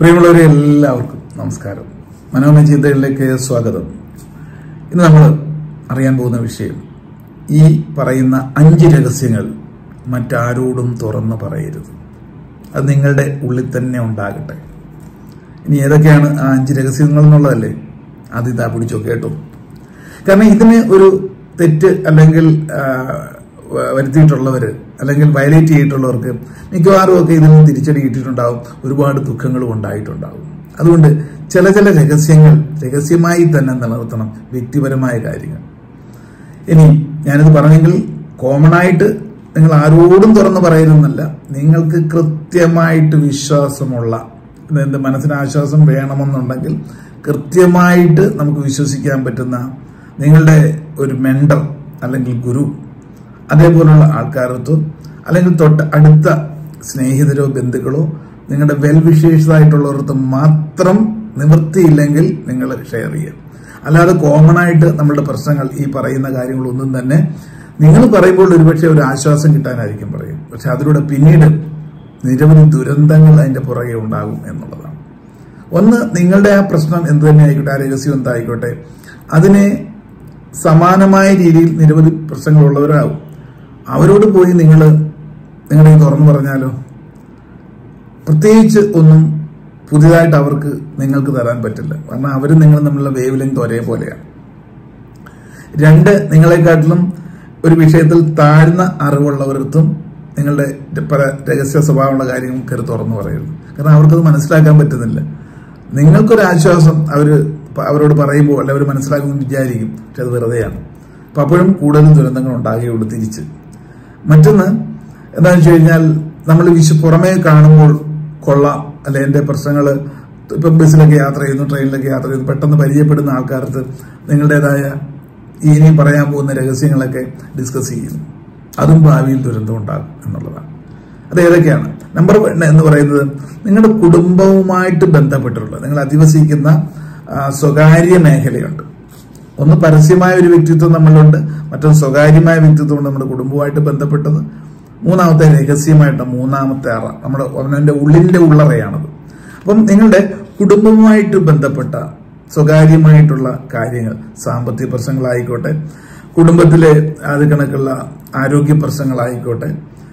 പ്രിയമുള്ളവരെ എല്ലാവർക്കും നമസ്കാരം. മനോമയ ചിന്തകളിലേക്ക് സ്വാഗതം. ഇന്ന് നമ്മൾ അറിയാൻ പോകുന്ന വിഷയം, ഈ പറയുന്ന 5 രഹസ്യങ്ങൾ മറ്റാരോടും തുറന്നു പറയരുത്. അത് നിങ്ങളുടെ ഉള്ളിൽ തന്നെ ഉണ്ടാകട്ടെ. ഇനി ഏതൊക്കെയാണ് ആ 5 രഹസ്യങ്ങൾ എന്നുള്ളതല്ലേ, അതിതാ പിടിച്ചോ കേട്ടോ. കാരണം ഇതിന് ഒരു തെറ്റ് അല്ലെങ്കിൽ വരുത്തിയിട്ടുള്ളവര് അല്ലെങ്കിൽ വയലേറ്റ് ചെയ്തിട്ടുള്ളവർക്ക് മിക്കവാറും ഒക്കെ ഇതിൽ നിന്ന് തിരിച്ചടി കിട്ടിയിട്ടുണ്ടാവും, ഒരുപാട് ദുഃഖങ്ങളും ഉണ്ടായിട്ടുണ്ടാവും. അതുകൊണ്ട് ചില രഹസ്യങ്ങൾ രഹസ്യമായി തന്നെ നിലനിർത്തണം, വ്യക്തിപരമായ കാര്യങ്ങൾ. ഇനി ഞാനിത് പറഞ്ഞെങ്കിൽ കോമൺ ആയിട്ട് നിങ്ങൾ ആരോടും തുറന്നു പറയരുതെന്നല്ല, നിങ്ങൾക്ക് കൃത്യമായിട്ട് വിശ്വാസമുള്ള, മനസ്സിന് ആശ്വാസം വേണമെന്നുണ്ടെങ്കിൽ കൃത്യമായിട്ട് നമുക്ക് വിശ്വസിക്കാൻ പറ്റുന്ന നിങ്ങളുടെ ഒരു മെന്റർ അല്ലെങ്കിൽ ഗുരു, അതേപോലുള്ള ആൾക്കാരത്തോ അല്ലെങ്കിൽ തൊട്ട് അടുത്ത സ്നേഹിതരോ ബന്ധുക്കളോ നിങ്ങളുടെ വെൽവിഷേഴ്സായിട്ടുള്ളവർക്ക് മാത്രം നിവൃത്തിയില്ലെങ്കിൽ നിങ്ങൾ ഷെയർ ചെയ്യുക. അല്ലാതെ കോമൺ ആയിട്ട് നമ്മളുടെ പ്രശ്നങ്ങൾ, ഈ പറയുന്ന കാര്യങ്ങളൊന്നും തന്നെ നിങ്ങൾ പറയുമ്പോൾ ഒരുപക്ഷെ ഒരു ആശ്വാസം കിട്ടാനായിരിക്കും പറയും, പക്ഷെ അതിലൂടെ പിന്നീട് നിരവധി ദുരന്തങ്ങൾ അതിന്റെ പുറകെ ഉണ്ടാകും എന്നുള്ളതാണ്. ഒന്ന്, നിങ്ങളുടെ ആ പ്രശ്നം എന്ത് തന്നെ ആയിക്കോട്ടെ, ആ രഹസ്യം എന്തായിക്കോട്ടെ, അതിനെ സമാനമായ രീതിയിൽ നിരവധി പ്രശ്നങ്ങളുള്ളവരാകും. അവരോട് പോയി നിങ്ങളെ തുറന്നു പറഞ്ഞാലോ, പ്രത്യേകിച്ച് ഒന്നും പുതിയതായിട്ട് അവർക്ക് നിങ്ങൾക്ക് തരാൻ പറ്റില്ല. കാരണം അവർ നിങ്ങൾ തമ്മിലുള്ള വേവ് ലെങ്ത് ഒരേപോലെയാണ്. 2, നിങ്ങളെക്കാട്ടിലും ഒരു വിഷയത്തിൽ താഴ്ന്ന അറിവുള്ളവരടുത്തും നിങ്ങളുടെ പല രഹസ്യ സ്വഭാവമുള്ള കാര്യങ്ങൾ കയറി തുറന്നു പറയരുത്. കാരണം അവർക്കത് മനസ്സിലാക്കാൻ പറ്റുന്നില്ല. നിങ്ങൾക്കൊരാശ്വാസം അവരോട് പറയുമ്പോൾ അല്ല അവർ മനസ്സിലാക്കുമെന്ന് വിചാരിക്കും, പക്ഷെ അത് വെറുതെയാണ്. അപ്പൊ അപ്പോഴും കൂടുതൽ ദുരന്തങ്ങൾ ഉണ്ടാകുകയുള്ളൂ തിരിച്ച്. മറ്റൊന്ന് എന്താണെന്ന് വെച്ച് കഴിഞ്ഞാൽ, നമ്മൾ പുറമേ കാണുമ്പോൾ കൊള്ളാം, അല്ലെ എന്റെ പ്രശ്നങ്ങൾ, ഇപ്പം ബസ്സിലൊക്കെ യാത്ര ചെയ്യുന്നു, ട്രെയിനിലൊക്കെ യാത്ര ചെയ്യുന്നു, പെട്ടെന്ന് പരിചയപ്പെടുന്ന ആൾക്കാർക്ക് നിങ്ങളുടേതായ ഇനി പറയാൻ പോകുന്ന രഹസ്യങ്ങളൊക്കെ ഡിസ്കസ് ചെയ്യുന്നു. അതും ഭാവിയിൽ ദുരന്തം ഉണ്ടാകും എന്നുള്ളതാണ്. അത് ഏതൊക്കെയാണ്? നമ്പർ 1 എന്ന് പറയുന്നത്, നിങ്ങളുടെ കുടുംബവുമായിട്ട് ബന്ധപ്പെട്ടിട്ടുള്ള, നിങ്ങൾ അധിവസിക്കുന്ന സ്വകാര്യ മേഖലയുണ്ട്. ഒന്ന് പരസ്യമായ ഒരു വ്യക്തിത്വം നമ്മളുണ്ട്, മറ്റൊന്ന് സ്വകാര്യമായ വ്യക്തിത്വം നമ്മുടെ കുടുംബവുമായിട്ട് ബന്ധപ്പെട്ടത്. മൂന്നാമത്തെ രഹസ്യമായിട്ട് മൂന്നാമത്തെ അറ, നമ്മുടെ അവനവന്റെ ഉള്ളിന്റെ ഉള്ളറയാണത്. അപ്പം നിങ്ങളുടെ കുടുംബവുമായിട്ട് ബന്ധപ്പെട്ട സ്വകാര്യമായിട്ടുള്ള കാര്യങ്ങൾ, സാമ്പത്തിക പ്രശ്നങ്ങളായിക്കോട്ടെ, കുടുംബത്തിലെ അത് കണക്കുള്ള ആരോഗ്യ പ്രശ്നങ്ങളായിക്കോട്ടെ,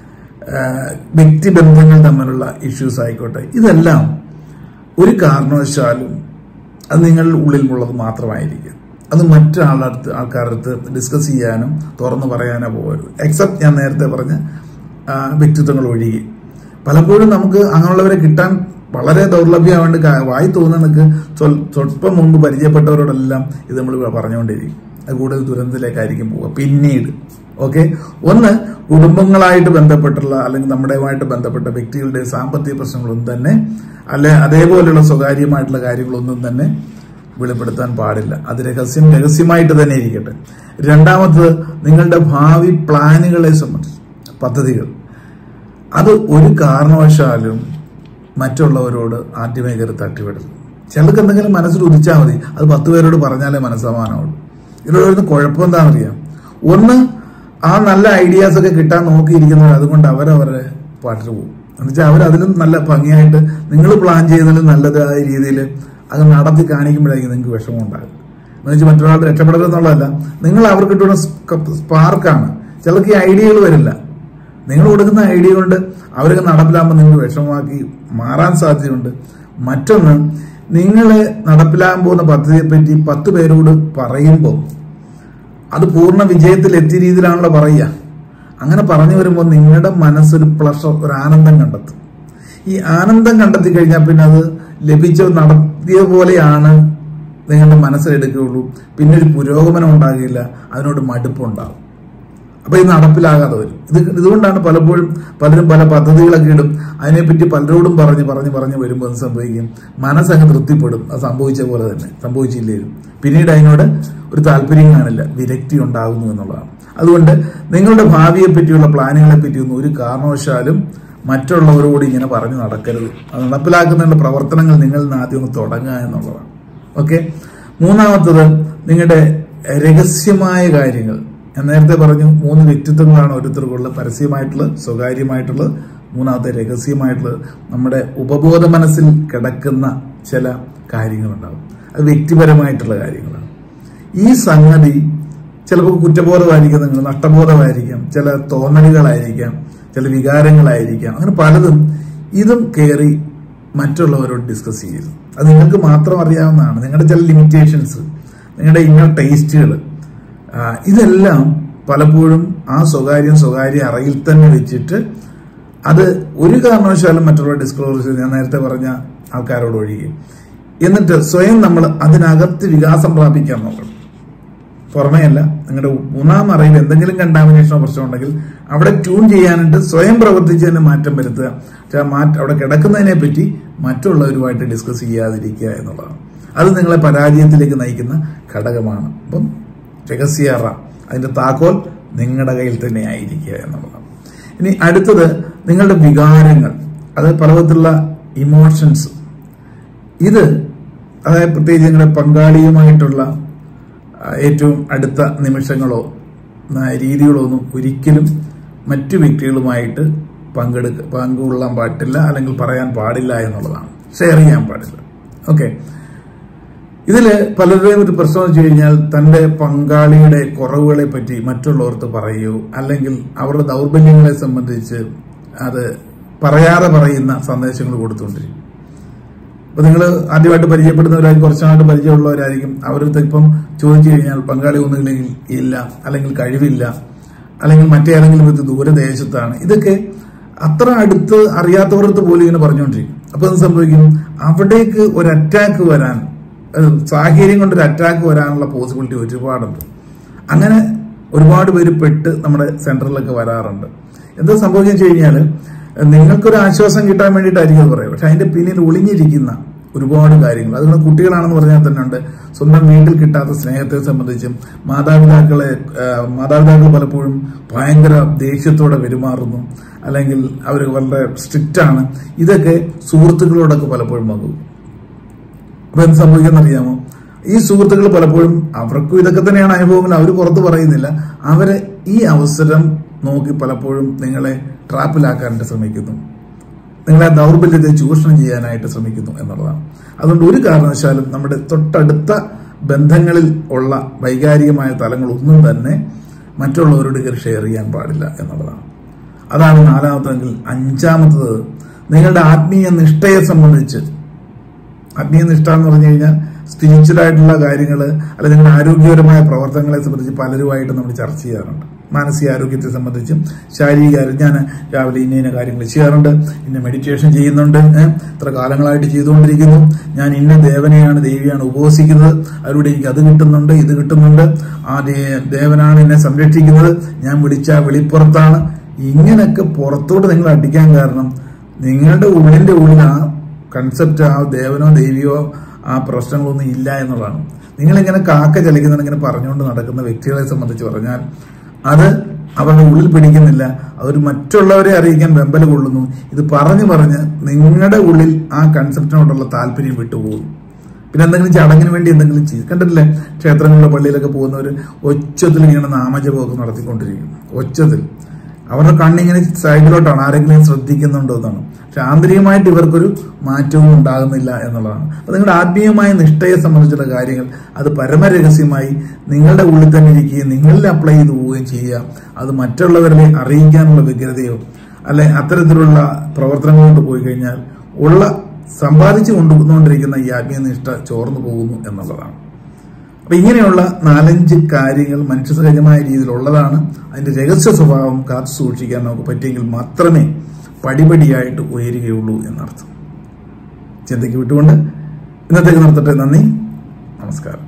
വ്യക്തിബന്ധങ്ങൾ തമ്മിലുള്ള ഇഷ്യൂസ് ആയിക്കോട്ടെ, ഇതെല്ലാം ഒരു കാരണവശാലും അത് നിങ്ങളുടെ ഉള്ളിലുള്ളത് മാത്രമായിരിക്കും. അത് ആൾക്കാരടുത്ത് ഡിസ്കസ് ചെയ്യാനും തുറന്നു പറയാനോ പോകരുത്. എക്സെപ്റ്റ് ഞാൻ നേരത്തെ പറഞ്ഞ വ്യക്തിത്വങ്ങൾ ഒഴികെ. പലപ്പോഴും നമുക്ക് അങ്ങനെയുള്ളവരെ കിട്ടാൻ വളരെ ദൗർലഭ്യമായിട്ട് വായി തോന്നുന്നതൊക്കെ സ്വല്പം മുമ്പ് പരിചയപ്പെട്ടവരോടെല്ലാം ഇത് നമ്മൾ പറഞ്ഞുകൊണ്ടിരിക്കും. അത് കൂടുതൽ ദുരന്തത്തിലേക്കായിരിക്കും പോവുക പിന്നീട്. ഓക്കെ, ഒന്ന്, കുടുംബങ്ങളായിട്ട് ബന്ധപ്പെട്ടുള്ള അല്ലെങ്കിൽ നമ്മുടെയുമായിട്ട് ബന്ധപ്പെട്ട വ്യക്തികളുടെ സാമ്പത്തിക പ്രശ്നങ്ങളൊന്നും തന്നെ, അല്ലെ അതേപോലെയുള്ള സ്വകാര്യമായിട്ടുള്ള കാര്യങ്ങളൊന്നും തന്നെ വെളിപ്പെടുത്താൻ പാടില്ല. അത് രഹസ്യമായിട്ട് തന്നെ ഇരിക്കട്ടെ. രണ്ടാമത്തത്, നിങ്ങളുടെ ഭാവി പ്ലാനുകളെ സംബന്ധിച്ച് പദ്ധതികൾ, അത് ഒരു കാരണവശാലും മറ്റുള്ളവരോട് ആദ്യമേ കയറി തട്ടിവിടരുത്. ചിലർക്ക് എന്തെങ്കിലും മനസ്സിൽ ഉദിച്ചാൽ മതി, അത് 10 പേരോട് പറഞ്ഞാലേ മനസ്സമാനമുള്ളൂ. ഇതിലൂടെ വരുന്ന കുഴപ്പം എന്താണെന്നറിയാം. ഒന്ന്, ആ നല്ല ഐഡിയാസ് ഒക്കെ കിട്ടാൻ നോക്കിയിരിക്കുന്നവർ അതുകൊണ്ട് അവരവരുടെ പാട്ടിൽ പോകും. എന്നുവെച്ചാൽ അവരതിലും നല്ല ഭംഗിയായിട്ട് നിങ്ങൾ പ്ലാൻ ചെയ്യുന്നതിലും നല്ലതായ രീതിയിൽ അത് നടത്തി കാണിക്കുമ്പോഴായിരിക്കും നിങ്ങൾക്ക് വിഷമം ഉണ്ടാകും. എന്ന് വെച്ചാൽ മറ്റൊരാൾ രക്ഷപ്പെടരുതെന്നുള്ളതല്ല, നിങ്ങൾ അവർക്ക് കിട്ടുന്ന സ്പാർക്കാണ്. ചിലർക്ക് ഈ ഐഡിയകൾ വരില്ല. നിങ്ങൾ കൊടുക്കുന്ന ഐഡിയ കൊണ്ട് അവർക്ക് നടപ്പിലാകുമ്പോൾ നിങ്ങൾ വിഷമമാക്കി മാറാൻ സാധ്യതയുണ്ട്. മറ്റൊന്ന്, നിങ്ങളെ നടപ്പിലാകാൻ പോകുന്ന പദ്ധതിയെപ്പറ്റി 10 പേരോട് പറയുമ്പോൾ അത് പൂർണ്ണ വിജയത്തിൽ എത്തിയ രീതിയിലാണല്ലോ പറയുക. അങ്ങനെ പറഞ്ഞു വരുമ്പോൾ നിങ്ങളുടെ മനസ്സൊരു പ്ലഷർ, ഒരു ആനന്ദം കണ്ടെത്തും. ഈ ആനന്ദം കണ്ടെത്തി കഴിഞ്ഞാൽ പിന്നെ അത് നടത്തിയ പോലെയാണ് നിങ്ങളുടെ മനസ്സിലെടുക്കുകയുള്ളൂ. പിന്നെ ഒരു പുരോഗമനം ഉണ്ടാകില്ല, അതിനോട് മടുപ്പുണ്ടാകും. അപ്പൊ ഇത് നടപ്പിലാകാതെ വരും. ഇതുകൊണ്ടാണ് പലപ്പോഴും പലരും പല പദ്ധതികളൊക്കെ ഇടും, അതിനെപ്പറ്റി പലരോടും പറഞ്ഞ് വരുമ്പോൾ അത് സംഭവിക്കും, മനസ്സങ്ങ് തൃപ്തിപ്പെടും, അത് സംഭവിച്ച പോലെ തന്നെ സംഭവിച്ചില്ലേലും പിന്നീട് അതിനോട് ഒരു താല്പര്യം കാണില്ല, വിരക്തി ഉണ്ടാകുന്നു എന്നുള്ളതാണ്. അതുകൊണ്ട് നിങ്ങളുടെ ഭാവിയെ പറ്റിയുള്ള പ്ലാനുകളെ പറ്റിയൊന്നും ഒരു കാരണവശാലും മറ്റുള്ളവരോട് ഇങ്ങനെ പറഞ്ഞു നടക്കരുത്. അത് നടപ്പിലാക്കുന്നതിന്റെ പ്രവർത്തനങ്ങൾ നിങ്ങൾ ആദ്യം ഒന്ന് തുടങ്ങുക എന്നുള്ളതാണ്. ഓക്കെ, മൂന്നാമത്തത്, നിങ്ങളുടെ രഹസ്യമായ കാര്യങ്ങൾ. ഞാൻ നേരത്തെ പറഞ്ഞു 3 വ്യക്തിത്വങ്ങളാണ് ഓരോരുത്തർക്കുള്ളത്, പരസ്യമായിട്ടുള്ളത്, സ്വകാര്യമായിട്ടുള്ളത്, മൂന്നാമത്തെ രഹസ്യമായിട്ടുള്ളത് നമ്മുടെ ഉപബോധ മനസ്സിൽ കിടക്കുന്ന ചില കാര്യങ്ങളുണ്ടാകും. അത് വ്യക്തിപരമായിട്ടുള്ള കാര്യങ്ങളാണ്. ഈ സംഗതി ചിലപ്പോൾ കുറ്റബോധമായിരിക്കും, നിങ്ങൾ നഷ്ടബോധമായിരിക്കാം, ചില തോന്നലുകളായിരിക്കാം, ചില വികാരങ്ങളായിരിക്കാം, അങ്ങനെ പലതും. ഇതും കയറി മറ്റുള്ളവരോട് ഡിസ്കസ് ചെയ്യരുത്. അത് നിങ്ങൾക്ക് മാത്രം അറിയാവുന്നതാണ്. നിങ്ങളുടെ ചില ലിമിറ്റേഷൻസ്, നിങ്ങളുടെ ഇന്നർ ടേസ്റ്റുകൾ, ഇതെല്ലാം പലപ്പോഴും ആ സ്വകാര്യ അറയിൽ തന്നെ വെച്ചിട്ട് അത് ഒരു കാരണവശാലും മറ്റുള്ളവർ ഡിസ്ക്ലോസ് ചെയ്ത്, ഞാൻ നേരത്തെ പറഞ്ഞ ആൾക്കാരോട് ഒഴികെ, എന്നിട്ട് സ്വയം നമ്മൾ അതിനകത്ത് വികാസം പ്രാപിക്കാൻ നോക്കണം. പുറമേയല്ല, നിങ്ങളുടെ മൂന്നാം അറയിൽ എന്തെങ്കിലും കണ്ടാമിനേഷനോ പ്രശ്നം ഉണ്ടെങ്കിൽ അവിടെ ട്യൂൺ ചെയ്യാനായിട്ട് സ്വയം പ്രവർത്തിച്ചതിന് മാറ്റം വരുത്തുക. അവിടെ കിടക്കുന്നതിനെ പറ്റി മറ്റുള്ളവരുമായിട്ട് ഡിസ്കസ് ചെയ്യാതിരിക്കുക എന്നുള്ളതാണ്. അത് നിങ്ങളെ പരാജയത്തിലേക്ക് നയിക്കുന്ന ഘടകമാണ്. അപ്പം രഹസ്യ അറ, അതിന്റെ താക്കോൽ നിങ്ങളുടെ കയ്യിൽ തന്നെ ആയിരിക്കുക എന്നുള്ളതാണ്. ഇനി അടുത്തത് നിങ്ങളുടെ വികാരങ്ങൾ, അത് പലവിധത്തിലുള്ള ഇമോഷൻസ്. ഇത് അതായത് പ്രത്യേകിച്ച് നിങ്ങളുടെ പങ്കാളിയുമായിട്ടുള്ള ഏറ്റവും അടുത്ത നിമിഷങ്ങളോ രീതികളോ ഒന്നും ഒരിക്കലും മറ്റു വ്യക്തികളുമായിട്ട് പങ്കുകൊള്ളാൻ പാടില്ല, അല്ലെങ്കിൽ പറയാൻ പാടില്ല എന്നുള്ളതാണ്. ഷെയർ ചെയ്യാൻ പാടില്ല. ഓക്കെ. ഇതില് പലരുടെയും ഒരു പ്രശ്നം വെച്ച് കഴിഞ്ഞാൽ തന്റെ പങ്കാളിയുടെ കുറവുകളെ പറ്റി മറ്റുള്ളവർക്ക് പറയുകയോ, അല്ലെങ്കിൽ അവരുടെ ദൗർബല്യങ്ങളെ സംബന്ധിച്ച് അത് പറയാതെ പറയുന്ന സന്ദേശങ്ങൾ കൊടുത്തുകൊണ്ടിരിക്കും. അപ്പൊ നിങ്ങൾ ആദ്യമായിട്ട് പരിചയപ്പെടുന്നവരായിരിക്കും, കുറച്ചായിട്ട് പരിചയമുള്ളവരായിരിക്കും. അവരടുത്ത് ഇപ്പം ചോദിച്ചു കഴിഞ്ഞാൽ പങ്കാളി ഒന്നുമില്ലെങ്കിൽ ഇല്ല, അല്ലെങ്കിൽ കഴിവില്ല, അല്ലെങ്കിൽ മറ്റേതെങ്കിലും ഒരു ദൂരദേശത്താണ്. ഇതൊക്കെ അത്ര അടുത്ത് അറിയാത്തവരടുത്ത് പോലും ഇങ്ങനെ പറഞ്ഞുകൊണ്ടിരിക്കും. അപ്പൊ എന്ത് സംഭവിക്കും? അവിടേക്ക് ഒരു അറ്റാക്ക് വരാൻ, സാഹചര്യം കൊണ്ടൊരു അറ്റാക്ക് വരാനുള്ള പോസിബിലിറ്റി ഒരുപാടുണ്ട്. അങ്ങനെ ഒരുപാട് പേര് പെട്ട് നമ്മുടെ സെന്ററിലൊക്കെ വരാറുണ്ട്. എന്താ സംഭവിച്ചു കഴിഞ്ഞാൽ നിങ്ങൾക്കൊരു ആശ്വാസം കിട്ടാൻ വേണ്ടിയിട്ടായിരിക്കും അത് പറയുക. പക്ഷെ അതിന്റെ പിന്നിൽ ഒളിഞ്ഞിരിക്കുന്ന ഒരുപാട് കാര്യങ്ങൾ, അതുകൊണ്ട് കുട്ടികളാണെന്ന് പറഞ്ഞാൽ തന്നെ ഉണ്ട്. സ്വന്തം വീട്ടിൽ കിട്ടാത്ത സ്നേഹത്തെ സംബന്ധിച്ചും മാതാപിതാക്കൾ പലപ്പോഴും ഭയങ്കര ദേഷ്യത്തോടെ പെരുമാറുന്നു, അല്ലെങ്കിൽ അവർ വളരെ സ്ട്രിക്റ്റ് ആണ്. ഇതൊക്കെ സുഹൃത്തുക്കളോടൊക്കെ പലപ്പോഴും ആകും. അപ്പൊ എന്ത് സംഭവിക്കാന്നറിയാമോ? ഈ സുഹൃത്തുക്കൾ പലപ്പോഴും അവർക്കും ഇതൊക്കെ തന്നെയാണ് അനുഭവങ്ങൾ, അവർ പുറത്ത് പറയുന്നില്ല. അവരെ ഈ അവസരം നോക്കി പലപ്പോഴും നിങ്ങളെ ട്രാപ്പിലാക്കാനായിട്ട് ശ്രമിക്കുന്നു, നിങ്ങളെ ദൗർബല്യത്തെ ചൂഷണം ചെയ്യാനായിട്ട് ശ്രമിക്കുന്നു എന്നുള്ളതാണ്. അതുകൊണ്ട് ഒരു കാരണവശാലും നമ്മുടെ തൊട്ടടുത്ത ബന്ധങ്ങളിൽ ഉള്ള വൈകാരികമായ തലങ്ങളൊന്നും തന്നെ മറ്റുള്ളവരോട് ഷെയർ ചെയ്യാൻ പാടില്ല എന്നുള്ളതാണ്. അതാണ് നാലാമത്തെങ്കിൽ. അഞ്ചാമത്തത് നിങ്ങളുടെ ആത്മീയ നിഷ്ഠയെ സംബന്ധിച്ച്. ആത്മീയ നിഷ്ഠ എന്ന് പറഞ്ഞു കഴിഞ്ഞാൽ സ്പിരിച്വൽ ആയിട്ടുള്ള കാര്യങ്ങൾ, അല്ലെങ്കിൽ നിങ്ങളുടെ ആരോഗ്യപരമായ പ്രവർത്തനങ്ങളെ സംബന്ധിച്ച് പലരുമായിട്ട് നമ്മൾ ചർച്ച ചെയ്യാറുണ്ട്. മാനസികാരോഗ്യത്തെ സംബന്ധിച്ചും ശാരീരിക ഞാൻ രാവിലെ ഇന്ന കാര്യങ്ങൾ ചെയ്യാറുണ്ട്, ഇന്ന മെഡിറ്റേഷൻ ചെയ്യുന്നുണ്ട്, ഇത്ര കാലങ്ങളായിട്ട് ചെയ്തുകൊണ്ടിരിക്കുന്നു, ഞാൻ ഇന്ന ദേവിയാണ് ഉപവസിക്കുന്നത്, അതിലൂടെ എനിക്ക് അത് കിട്ടുന്നുണ്ട്, ഇത് കിട്ടുന്നുണ്ട്, ആ ദേവനാണ് എന്നെ സംരക്ഷിക്കുന്നത്, ഞാൻ വിളിച്ച വെളിപ്പുറത്താണ്. ഇങ്ങനെയൊക്കെ പുറത്തോട്ട് നിങ്ങൾ അടിക്കാൻ കാരണം നിങ്ങളുടെ ഉള്ളിന്റെ ഉള്ളിൽ ആ കൺസെപ്റ്റ്, ആ ദേവനോ ദേവിയോ ആ പ്രശ്നങ്ങളൊന്നും ഇല്ല എന്നുള്ളതാണ്. നിങ്ങളിങ്ങനെ കാക്ക ചലിക്കുന്ന ഇങ്ങനെ പറഞ്ഞുകൊണ്ട് നടക്കുന്ന വ്യക്തികളെ സംബന്ധിച്ച് പറഞ്ഞാൽ അത് അവരുടെ ഉള്ളിൽ പിടിക്കുന്നില്ല, അതൊരു മറ്റുള്ളവരെ അറിയിക്കാൻ വെമ്പൽ കൊള്ളുന്നു. ഇത് പറഞ്ഞ് നിങ്ങളുടെ ഉള്ളിൽ ആ കൺസെപ്റ്റിനോടുള്ള താല്പര്യം വിട്ടുപോകും. പിന്നെ എന്തെങ്കിലും ചടങ്ങിന് വേണ്ടി എന്തെങ്കിലും ചെയ്യും. കണ്ടിട്ടില്ലേ, ക്ഷേത്രങ്ങളിലെ പള്ളിയിലൊക്കെ പോകുന്നവർ ഒച്ചത്തിൽ ഇങ്ങനെ നാമജപമൊക്കെ നടത്തിക്കൊണ്ടിരിക്കും. ഒച്ചത്തിൽ അവരുടെ കണ്ണിങ്ങനെ സൈഡിലോട്ടാണ്, ആരെങ്കിലും ശ്രദ്ധിക്കുന്നുണ്ടോ എന്നാണ്. പക്ഷെ ആന്തരികമായിട്ട് ഇവർക്കൊരു മാറ്റവും ഉണ്ടാകുന്നില്ല എന്നുള്ളതാണ്. അപ്പൊ നിങ്ങളുടെ ആത്മീയമായ നിഷ്ഠയെ സംബന്ധിച്ചുള്ള കാര്യങ്ങൾ അത് പരമരഹസ്യമായി നിങ്ങളുടെ ഉള്ളിൽ തന്നെ ഇരിക്കുകയും നിങ്ങളിൽ അപ്ലൈ ചെയ്ത് പോവുകയും ചെയ്യുക. അത് മറ്റുള്ളവരെ അറിയിക്കാനുള്ള വ്യഗ്രതയോ അല്ലെ അത്തരത്തിലുള്ള പ്രവർത്തനങ്ങൾ കൊണ്ട് പോയി കഴിഞ്ഞാൽ സമ്പാദിച്ചു കൊണ്ടുവന്നുകൊണ്ടിരിക്കുന്ന ഈ ആത്മീയ നിഷ്ഠ ചോർന്നു പോകുന്നു എന്നുള്ളതാണ്. അപ്പൊ ഇങ്ങനെയുള്ള 4-5 കാര്യങ്ങൾ മനുഷ്യസഹജമായ രീതിയിലുള്ളതാണ്. അതിന്റെ രഹസ്യ സ്വഭാവം കാത്തു സൂക്ഷിക്കാൻ നമുക്ക് പറ്റിയെങ്കിൽ മാത്രമേ പടിപടിയായിട്ട് ഉയരുകയുള്ളൂ എന്നർത്ഥം. ചിന്തയ്ക്ക് വിട്ടുകൊണ്ട് ഇന്നത്തേക്ക് നിർത്തട്ടെ. നന്ദി, നമസ്കാരം.